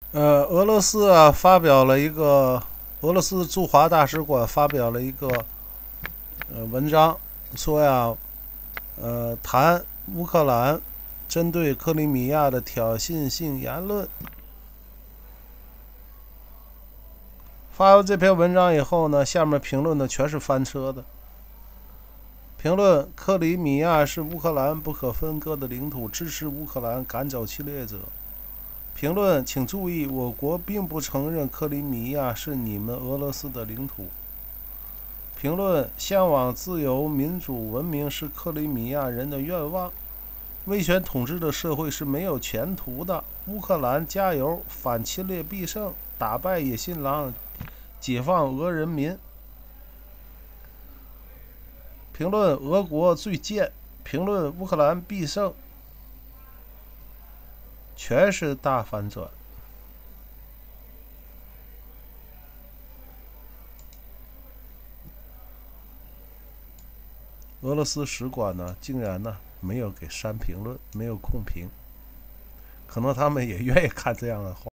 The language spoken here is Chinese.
俄罗斯啊发表了一个，俄罗斯驻华大使馆发表了一个文章，说呀，谈乌克兰针对克里米亚的挑衅性言论。发完这篇文章以后呢，下面评论的全是翻车的。评论：克里米亚是乌克兰不可分割的领土，支持乌克兰赶走侵略者。评论：请注意，我国并不承认克里米亚是你们俄罗斯的领土。评论：向往自由、民主、文明是克里米亚人的愿望。威权统治的社会是没有前途的。乌克兰加油，反侵略必胜，打败野心狼，解放俄人民。评论：俄国最贱。评论：乌克兰必胜。全是大反转。俄罗斯使馆呢，竟然呢没有给删评论，没有控评，可能他们也愿意看这样的话。